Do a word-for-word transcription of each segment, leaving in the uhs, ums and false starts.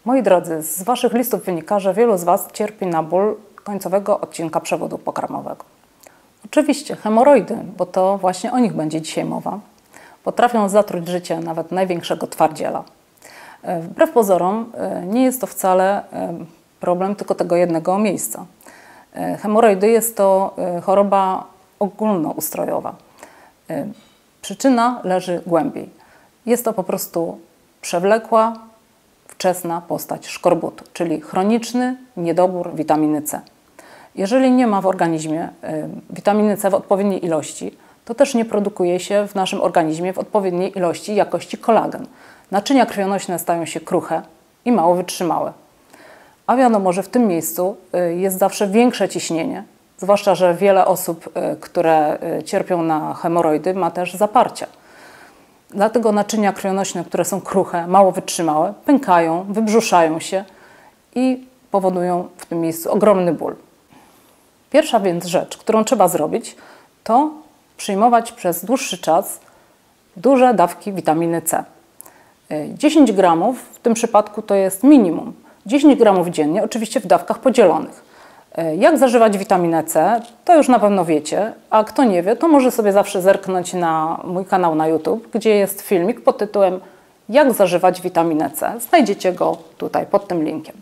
Moi drodzy, z Waszych listów wynika, że wielu z Was cierpi na ból końcowego odcinka przewodu pokarmowego. Oczywiście hemoroidy, bo to właśnie o nich będzie dzisiaj mowa, potrafią zatruć życie nawet największego twardziela. Wbrew pozorom nie jest to wcale problem tylko tego jednego miejsca. Hemoroidy jest to choroba ogólnoustrojowa. Przyczyna leży głębiej. Jest to po prostu przewlekła, wczesna postać szkorbutu, czyli chroniczny niedobór witaminy C. Jeżeli nie ma w organizmie witaminy C w odpowiedniej ilości, to też nie produkuje się w naszym organizmie w odpowiedniej ilości jakości kolagen. Naczynia krwionośne stają się kruche i mało wytrzymałe. A wiadomo, że w tym miejscu jest zawsze większe ciśnienie, zwłaszcza że wiele osób, które cierpią na hemoroidy, ma też zaparcia. Dlatego naczynia krwionośne, które są kruche, mało wytrzymałe, pękają, wybrzuszają się i powodują w tym miejscu ogromny ból. Pierwsza więc rzecz, którą trzeba zrobić, to przyjmować przez dłuższy czas duże dawki witaminy C. dziesięć gramów w tym przypadku to jest minimum. dziesięć gramów dziennie, oczywiście w dawkach podzielonych. Jak zażywać witaminę C, to już na pewno wiecie, a kto nie wie, to może sobie zawsze zerknąć na mój kanał na YouTube, gdzie jest filmik pod tytułem Jak zażywać witaminę C. Znajdziecie go tutaj pod tym linkiem.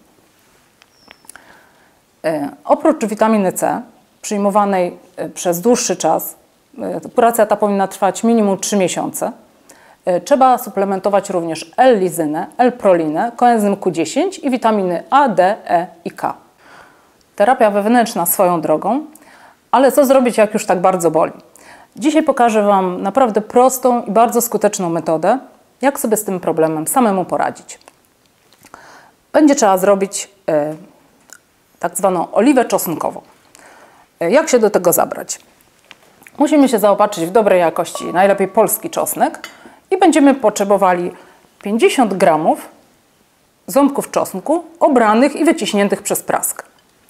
Oprócz witaminy C, przyjmowanej przez dłuższy czas, kuracja ta powinna trwać minimum trzy miesiące, trzeba suplementować również L-lizynę, L-prolinę, koenzym Q dziesięć i witaminy A, D, E i K. Terapia wewnętrzna swoją drogą, ale co zrobić, jak już tak bardzo boli? Dzisiaj pokażę Wam naprawdę prostą i bardzo skuteczną metodę, jak sobie z tym problemem samemu poradzić. Będzie trzeba zrobić e, tak zwaną oliwę czosnkową. E, jak się do tego zabrać? Musimy się zaopatrzyć w dobrej jakości, najlepiej polski czosnek i będziemy potrzebowali pięćdziesiąt gramów ząbków czosnku obranych i wyciśniętych przez praskę.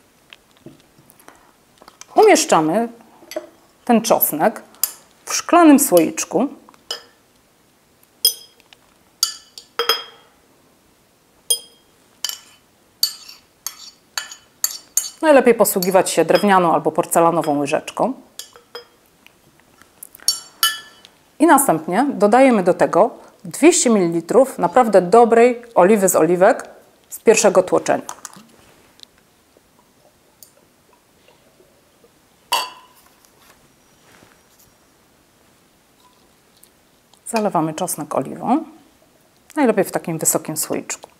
Umieszczamy ten czosnek w szklanym słoiczku. Najlepiej posługiwać się drewnianą albo porcelanową łyżeczką. I następnie dodajemy do tego dwieście mililitrów naprawdę dobrej oliwy z oliwek z pierwszego tłoczenia. Zalewamy czosnek oliwą, najlepiej w takim wysokim słoiczku.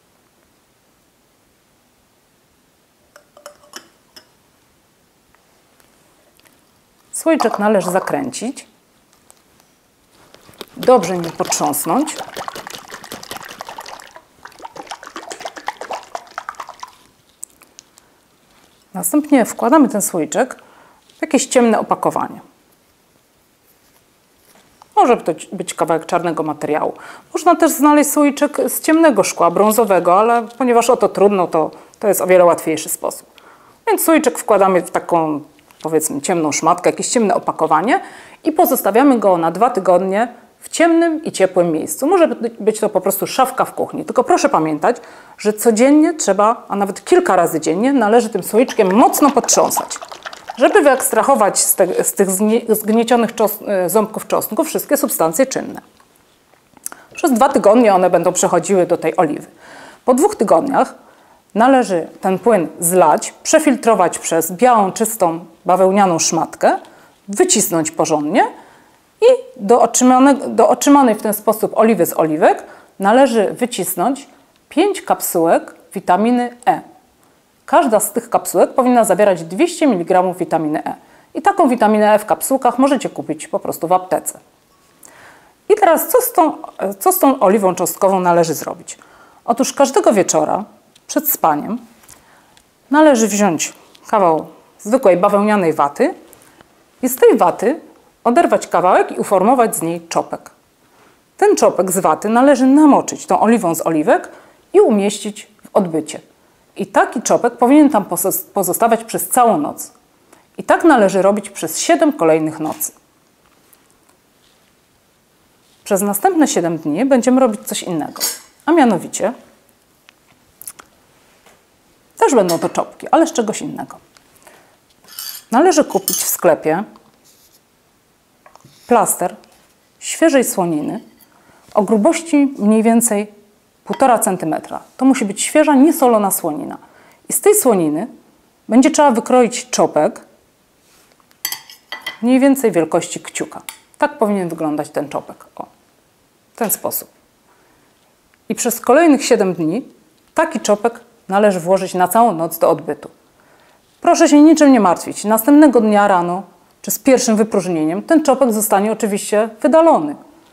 Słoiczek należy zakręcić, dobrze nim potrząsnąć. Następnie wkładamy ten słoiczek w jakieś ciemne opakowanie. Może to być kawałek czarnego materiału. Można też znaleźć słoiczek z ciemnego szkła, brązowego, ale ponieważ o to trudno, to, to jest o wiele łatwiejszy sposób. Więc słoiczek wkładamy w taką, powiedzmy, ciemną szmatkę, jakieś ciemne opakowanie i pozostawiamy go na dwa tygodnie w ciemnym i ciepłym miejscu. Może być to po prostu szafka w kuchni. Tylko proszę pamiętać, że codziennie trzeba, a nawet kilka razy dziennie należy tym słoiczkiem mocno potrząsać, żeby wyekstrahować z, te, z tych zgniecionych czos, ząbków czosnku wszystkie substancje czynne. Przez dwa tygodnie one będą przechodziły do tej oliwy. Po dwóch tygodniach należy ten płyn zlać, przefiltrować przez białą, czystą, bawełnianą szmatkę, wycisnąć porządnie i do, otrzymanej, do otrzymanej w ten sposób oliwy z oliwek należy wycisnąć pięć kapsułek witaminy E. Każda z tych kapsułek powinna zawierać dwieście miligramów witaminy E. I taką witaminę E w kapsułkach możecie kupić po prostu w aptece. I teraz co z tą, co z tą oliwą czosnkową należy zrobić? Otóż każdego wieczora przed spaniem należy wziąć kawał zwykłej bawełnianej waty i z tej waty oderwać kawałek i uformować z niej czopek. Ten czopek z waty należy namoczyć tą oliwą z oliwek i umieścić w odbycie. I taki czopek powinien tam pozostawać przez całą noc. I tak należy robić przez siedem kolejnych nocy. Przez następne siedem dni będziemy robić coś innego. A mianowicie Też będą to czopki, ale z czegoś innego. Należy kupić w sklepie plaster świeżej słoniny o grubości mniej więcej półtora centymetra. To musi być świeża, niesolona słonina. I z tej słoniny będzie trzeba wykroić czopek mniej więcej wielkości kciuka. Tak powinien wyglądać ten czopek. O, w ten sposób. I przez kolejnych siedem dni taki czopek należy włożyć na całą noc do odbytu. Proszę się niczym nie martwić. Następnego dnia rano, czy z pierwszym wypróżnieniem, ten czopek zostanie oczywiście wydalony.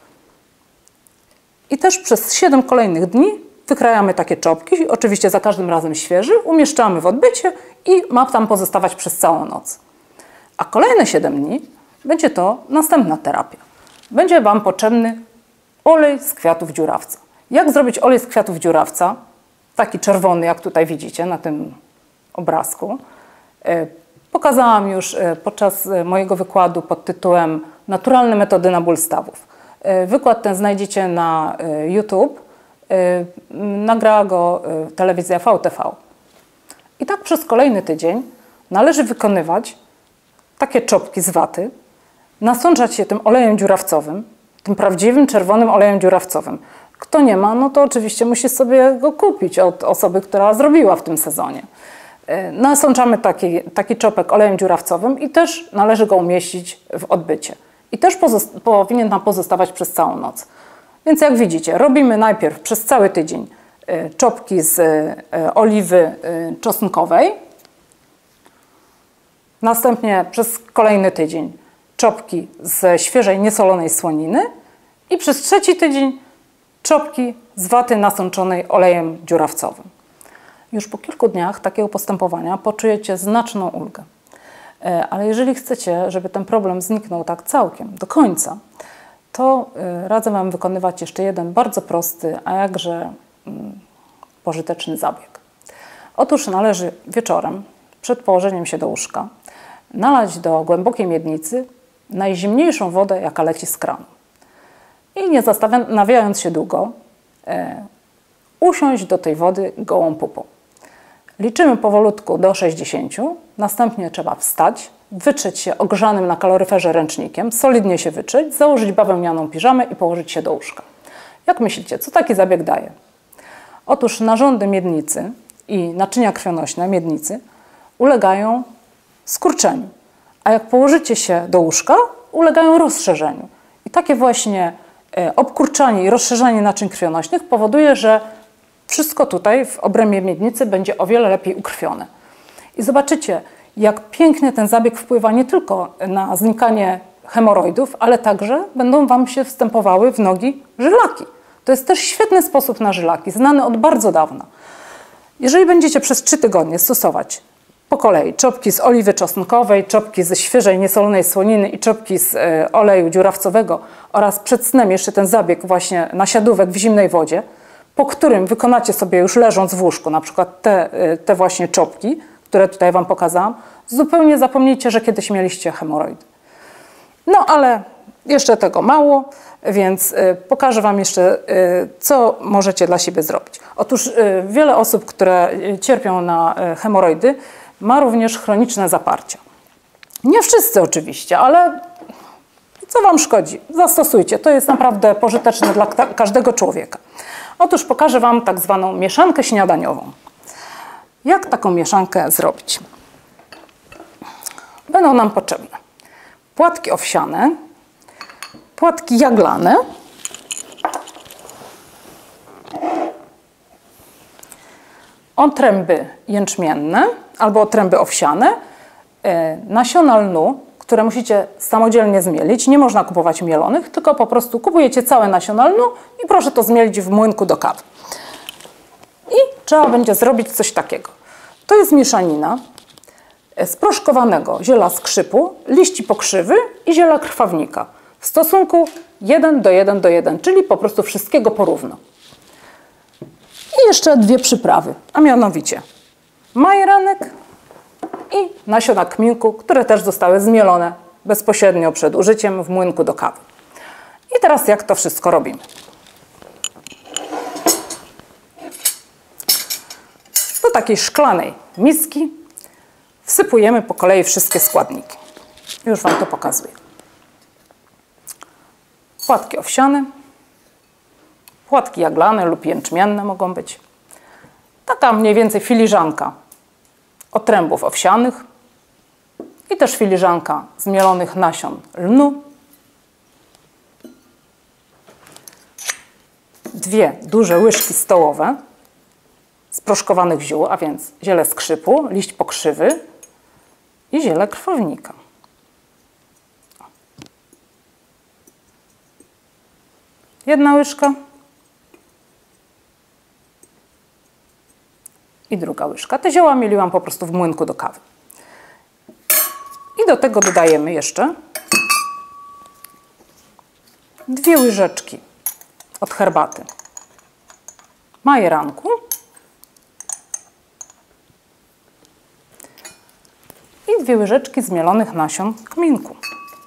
I też przez siedem kolejnych dni wykrajamy takie czopki, oczywiście za każdym razem świeży, umieszczamy w odbycie i ma tam pozostawać przez całą noc. A kolejne siedem dni będzie to następna terapia. Będzie Wam potrzebny olej z kwiatów dziurawca. Jak zrobić olej z kwiatów dziurawca? Taki czerwony, jak tutaj widzicie na tym obrazku. Pokazałam już podczas mojego wykładu pod tytułem Naturalne metody na ból stawów. Wykład ten znajdziecie na YouTube. Nagrała go telewizja V T V. I tak przez kolejny tydzień należy wykonywać takie czopki z waty, nasączać się tym olejem dziurawcowym, tym prawdziwym czerwonym olejem dziurawcowym. Kto nie ma, no to oczywiście musi sobie go kupić od osoby, która zrobiła w tym sezonie. Nasączamy taki, taki czopek olejem dziurawcowym i też należy go umieścić w odbycie. I też powinien nam pozostawać przez całą noc. Więc jak widzicie, robimy najpierw przez cały tydzień czopki z oliwy czosnkowej. Następnie przez kolejny tydzień czopki ze świeżej, niesolonej słoniny. I przez trzeci tydzień czopki z waty nasączonej olejem dziurawcowym. Już po kilku dniach takiego postępowania poczujecie znaczną ulgę. Ale jeżeli chcecie, żeby ten problem zniknął tak całkiem, do końca, to radzę Wam wykonywać jeszcze jeden bardzo prosty, a jakże pożyteczny zabieg. Otóż należy wieczorem, przed położeniem się do łóżka, nalać do głębokiej miednicy najzimniejszą wodę, jaka leci z kranu. I nie zastanawiając się długo, e, usiąść do tej wody gołą pupą. Liczymy powolutku do sześćdziesięciu, następnie trzeba wstać, wytrzeć się ogrzanym na kaloryferze ręcznikiem, solidnie się wytrzeć, założyć bawełnianą piżamę i położyć się do łóżka. Jak myślicie, co taki zabieg daje? Otóż narządy miednicy i naczynia krwionośne miednicy ulegają skurczeniu, a jak położycie się do łóżka, ulegają rozszerzeniu. I takie właśnie obkurczanie i rozszerzanie naczyń krwionośnych powoduje, że wszystko tutaj w obrębie miednicy będzie o wiele lepiej ukrwione. I zobaczycie, jak pięknie ten zabieg wpływa nie tylko na znikanie hemoroidów, ale także będą Wam się wstępowały w nogi żylaki. To jest też świetny sposób na żylaki, znany od bardzo dawna. Jeżeli będziecie przez trzy tygodnie stosować po kolei czopki z oliwy czosnkowej, czopki ze świeżej, niesolonej słoniny i czopki z y, oleju dziurawcowego oraz przed snem jeszcze ten zabieg właśnie nasiadówek w zimnej wodzie, po którym wykonacie sobie już leżąc w łóżku, na przykład te, y, te właśnie czopki, które tutaj Wam pokazałam, zupełnie zapomnijcie, że kiedyś mieliście hemoroidy. No ale jeszcze tego mało, więc y, pokażę Wam jeszcze, y, co możecie dla siebie zrobić. Otóż y, wiele osób, które cierpią na y, hemoroidy, ma również chroniczne zaparcia. Nie wszyscy oczywiście, ale co Wam szkodzi? Zastosujcie. To jest naprawdę pożyteczne dla każdego człowieka. Otóż pokażę Wam tak zwaną mieszankę śniadaniową. Jak taką mieszankę zrobić? Będą nam potrzebne płatki owsiane, płatki jaglane, otręby jęczmienne albo otręby owsiane, nasiona lnu, które musicie samodzielnie zmielić. Nie można kupować mielonych, tylko po prostu kupujecie całe nasiona lnu i proszę to zmielić w młynku do kawy. I trzeba będzie zrobić coś takiego. To jest mieszanina sproszkowanego ziela skrzypu, liści pokrzywy i ziela krwawnika w stosunku jeden do jeden do jeden, czyli po prostu wszystkiego porówno. I jeszcze dwie przyprawy, a mianowicie majeranek i nasiona kminku, które też zostały zmielone bezpośrednio przed użyciem w młynku do kawy. I teraz jak to wszystko robimy? Do takiej szklanej miski wsypujemy po kolei wszystkie składniki. Już Wam to pokazuję. Płatki owsiane, płatki jaglane lub jęczmienne mogą być. Taka mniej więcej filiżanka otrębów owsianych i też filiżanka zmielonych nasion lnu. Dwie duże łyżki stołowe sproszkowanych ziół, a więc ziele skrzypu, liść pokrzywy i ziele krwawnika. Jedna łyżka i druga łyżka. Te zioła mieliłam po prostu w młynku do kawy. I do tego dodajemy jeszcze dwie łyżeczki od herbaty majeranku i dwie łyżeczki zmielonych nasion kminku.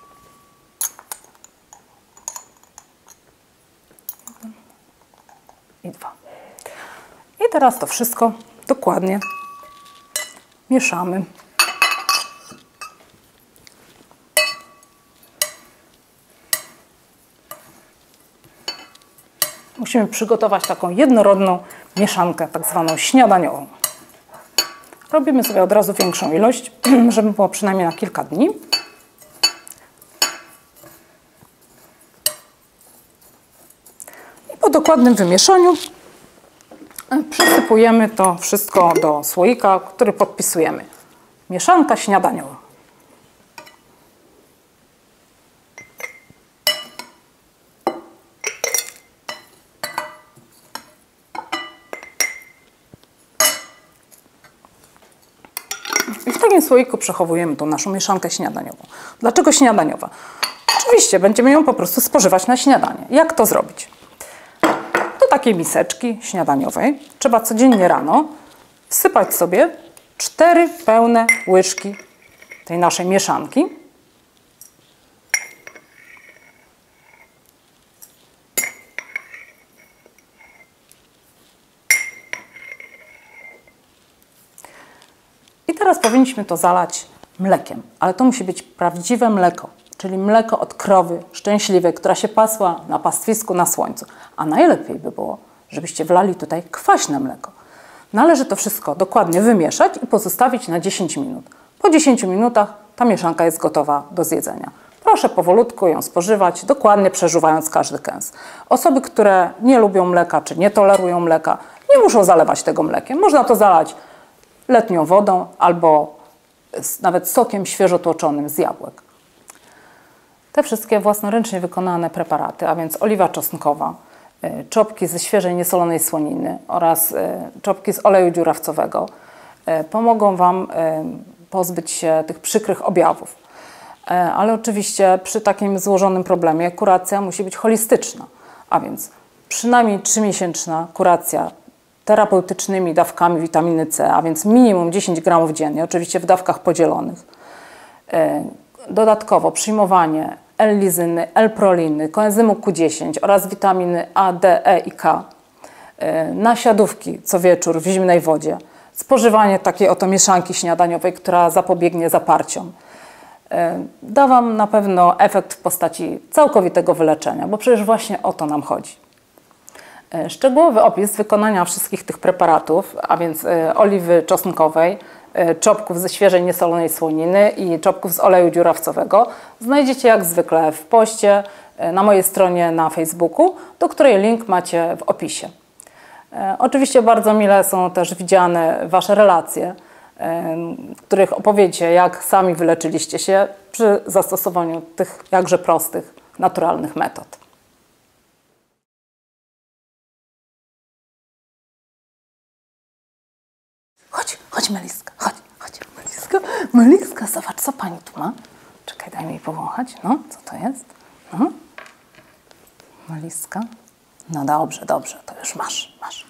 I dwa. I teraz to wszystko dokładnie mieszamy. Musimy przygotować taką jednorodną mieszankę, tak zwaną śniadaniową. Robimy sobie od razu większą ilość, żeby było przynajmniej na kilka dni. I po dokładnym wymieszaniu przysypujemy to wszystko do słoika, który podpisujemy. Mieszanka śniadaniowa. I w takim słoiku przechowujemy tą naszą mieszankę śniadaniową. Dlaczego śniadaniowa? Oczywiście będziemy ją po prostu spożywać na śniadanie. Jak to zrobić? Do takiej miseczki śniadaniowej trzeba codziennie rano wsypać sobie cztery pełne łyżki tej naszej mieszanki. I teraz powinniśmy to zalać mlekiem, ale to musi być prawdziwe mleko, czyli mleko od krowy szczęśliwej, która się pasła na pastwisku na słońcu. A najlepiej by było, żebyście wlali tutaj kwaśne mleko. Należy to wszystko dokładnie wymieszać i pozostawić na dziesięć minut. Po dziesięciu minutach ta mieszanka jest gotowa do zjedzenia. Proszę powolutku ją spożywać, dokładnie przeżuwając każdy kęs. Osoby, które nie lubią mleka czy nie tolerują mleka, nie muszą zalewać tego mlekiem. Można to zalać letnią wodą albo nawet sokiem świeżo tłoczonym z jabłek. Te wszystkie własnoręcznie wykonane preparaty, a więc oliwa czosnkowa, czopki ze świeżej niesolonej słoniny oraz czopki z oleju dziurawcowego pomogą Wam pozbyć się tych przykrych objawów. Ale oczywiście przy takim złożonym problemie kuracja musi być holistyczna, a więc przynajmniej trzymiesięczna kuracja terapeutycznymi dawkami witaminy C, a więc minimum dziesięć gramów dziennie, oczywiście w dawkach podzielonych. Dodatkowo przyjmowanie L-lizyny, L-proliny, koenzymu Q dziesięć oraz witaminy A, D, E i K. Nasiadówki co wieczór w zimnej wodzie. Spożywanie takiej oto mieszanki śniadaniowej, która zapobiegnie zaparciom. Da Wam na pewno efekt w postaci całkowitego wyleczenia, bo przecież właśnie o to nam chodzi. Szczegółowy opis wykonania wszystkich tych preparatów, a więc oliwy czosnkowej, czopków ze świeżej niesolonej słoniny i czopków z oleju dziurawcowego znajdziecie jak zwykle w poście na mojej stronie na Facebooku, do której link macie w opisie. Oczywiście bardzo mile są też widziane Wasze relacje, w których opowiecie, jak sami wyleczyliście się przy zastosowaniu tych jakże prostych, naturalnych metod. Chodź, chodź Meliska, chodź, chodź Meliska, Meliska, zobacz, co pani tu ma. Czekaj, daj mi jej powąchać. No, co to jest? No. Meliska. No dobrze, dobrze, to już masz, masz.